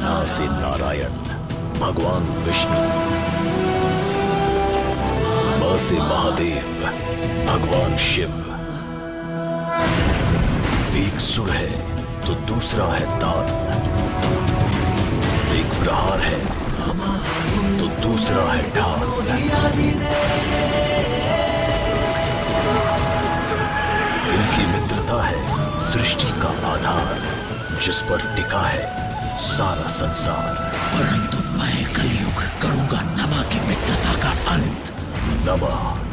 ना से नारायण भगवान विष्णु, म से महादेव भगवान शिव। एक सुर है तो दूसरा है ताल, एक प्रहार है तो दूसरा है ढाल। इनकी मित्रता है सृष्टि का आधार, जिस पर टिका है सारा संसार। परंतु मैं कलयुग करूंगा नमा की मित्रता का अंत। नमा